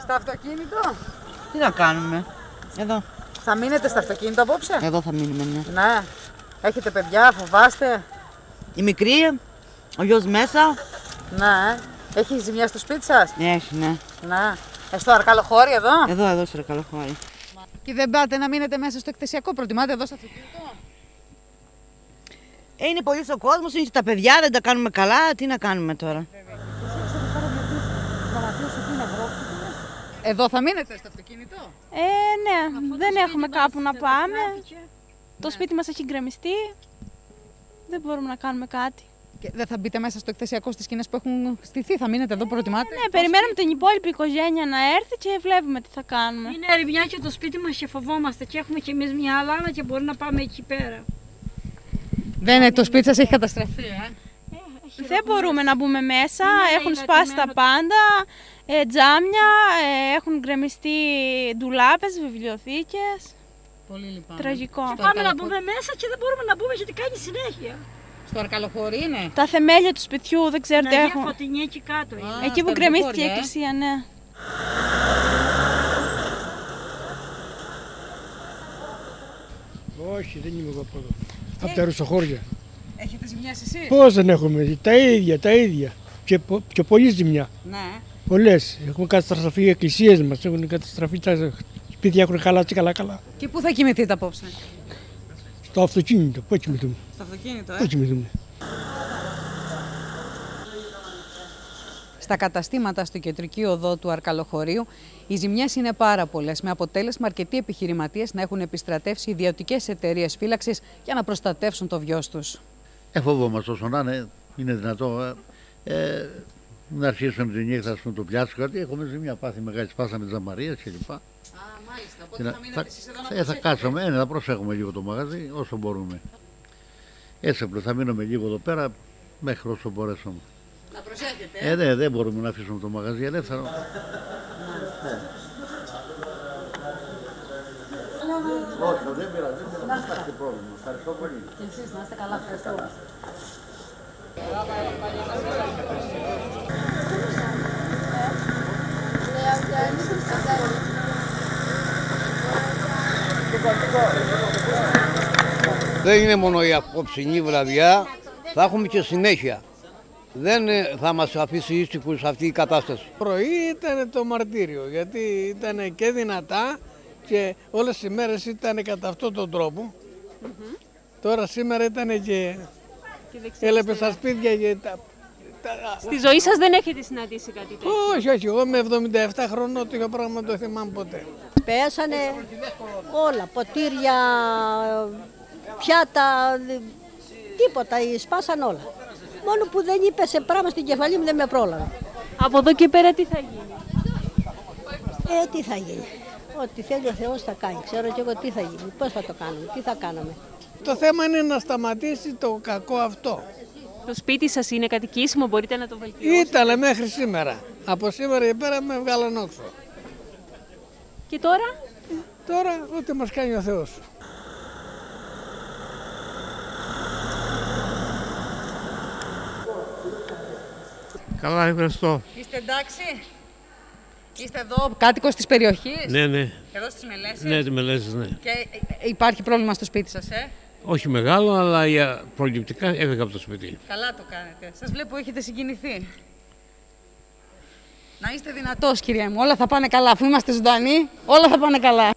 Στα αυτοκίνητο. Τι να κάνουμε. Εδώ. Θα μείνετε στο αυτοκίνητο απόψε. Εδώ θα μείνουμε, ναι. Ναι. Έχετε παιδιά, φοβάστε. Η μικρή, ο γιος μέσα. Ναι. Έχει ζημιά στο σπίτι σας. Έχει, ναι. Ναι. Στο Αρκαλοχώρι εδώ. Εδώ στο Αρκαλοχώρι. Και δεν πάτε να μείνετε μέσα στο εκθεσιακό, προτιμάτε εδώ στο αυτοκίνητο. Είναι πολύ ο κόσμος, είναι και τα παιδιά, δεν τα κάνουμε καλά. Τι να κάνουμε τώρα. Εδώ θα μείνετε στο αυτοκίνητο. Ναι, δεν έχουμε κάπου να πάμε. Το σπίτι μας έχει γκρεμιστεί. Δεν μπορούμε να κάνουμε κάτι. Και δεν θα μπείτε μέσα στο εκθεσιακό στις σκηνές που έχουν στηθεί, θα μείνετε εδώ, προτιμάτε. Ναι, περιμένουμε την υπόλοιπη οικογένεια να έρθει και βλέπουμε τι θα κάνουμε. Είναι ερημιά και το σπίτι μας και φοβόμαστε και έχουμε κι εμείς μια αλάνα και μπορεί να πάμε εκεί πέρα. Το σπίτι σας έχει καταστραφεί, Δεν μπορούμε να μπούμε μέσα, έχουν σπάσει τα πάντα, τζάμια, έχουν γκρεμιστεί ντουλάπες, βιβλιοθήκες. Πολύ λυπάμαι. Τραγικό. Και πάμε να μπούμε μέσα και δεν μπορούμε να μπούμε γιατί κάνει συνέχεια. Στο Αρκαλοχώρι είναι. Τα θεμέλια του σπιτιού δεν ξέρω τι έχουν. Φωτεινή εκεί κάτω. Εκεί που γκρεμίστηκε η εκκλησία, ναι. Όχι, δεν είμαι εγώ από εδώ. Από τα ρουσοχώρια. Έχετε ζημιάσει εσείς. Πώς δεν έχουμε, τα ίδια. Και πολλή ζημιά. Ναι. Πολλές. Έχουμε καταστραφεί οι εκκλησίες μας, έχουν καταστραφεί τα σπίτια, έχουν χαλάσει καλά. Και πού θα κοιμηθείτε απόψε. Στο αυτοκίνητο, πού κοιμηθούμε. Στο αυτοκίνητο, Πού κοιμηθούμε. Στα καταστήματα στο κεντρική οδό του Αρκαλοχωρίου, οι ζημιές είναι πάρα πολλές, με αποτέλεσμα αρκετοί επιχειρηματίες να έχουν επιστρατεύσει ιδιωτικές εταιρείες φύλαξης για να προστατεύσουν το βιός τους. Φοβόμαστε όσο να είναι δυνατό να αρχίσουν τη νύχτα να το πιάσουν κάτι. Έχουμε ζημιά πάθη μεγάλη, σπάσαμε τις ζαμαρίες κλπ. Μάλιστα, οπότε θα μείνετε εσείς εδώ να θα κάτσουμε, θα προσέχουμε λίγο το μαγαζί όσο μπορούμε. Έτσι απλά θα μείνουμε λίγο εδώ πέρα μέχρι όσο μπορέσουμε. Να προσέχετε. Δεν μπορούμε να αφήσουμε το μαγαζί ελεύθερο. Όχι, δεν πειράζει, δεν υπάρχει πρόβλημα. Ευχαριστώ πολύ. Και εσείς να είστε καλά, ευχαριστώ. Δεν είναι μόνο η απόψινή βραδιά, θα έχουμε και συνέχεια. Δεν θα μας αφήσει ήσυχους αυτή η κατάσταση. Πρωί ήταν το μαρτύριο, γιατί ήταν και δυνατά και όλες οι μέρες ήταν κατά αυτόν τον τρόπο. Τώρα σήμερα ήταν και έλεπε στα σπίτια και Στη ζωή σας δεν έχετε συναντήσει κάτι τέτοιο? Όχι, εγώ με 77 χρονών το πράγμα το θυμάμαι ποτέ. Πέσανε όλα, ποτήρια, πιάτα, τίποτα, σπάσαν όλα. Μόνο που δεν είπε σε πράγμα στην κεφαλή μου δεν με πρόλαβε. Από εδώ και πέρα τι θα γίνει? Τι θα γίνει. Ό,τι θέλει ο Θεός θα κάνει. Ξέρω και εγώ τι θα γίνει, πώς θα το κάνουμε, τι θα κάναμε. Το θέμα είναι να σταματήσει το κακό αυτό. Το σπίτι σας είναι κατοικήσιμο, μπορείτε να το βελτιώσετε? Ήτανε μέχρι σήμερα. Από σήμερα και πέρα με βγάλαν όξο. Και τώρα? Τώρα ό,τι μας κάνει ο Θεός. Καλά, ευχαριστώ. Είστε εντάξει? Είστε εδώ κάτοικος της περιοχής? Ναι. Εδώ στις Μελέσσες? Ναι, τις Μελέσσες, ναι. Και υπάρχει πρόβλημα στο σπίτι σας, Όχι μεγάλο, αλλά για προληπτικά έφυγα από το σπίτι. Καλά το κάνετε. Σας βλέπω έχετε συγκινηθεί. Να είστε δυνατός, κυρία μου. Όλα θα πάνε καλά. Αφού είμαστε ζωντανοί, όλα θα πάνε καλά.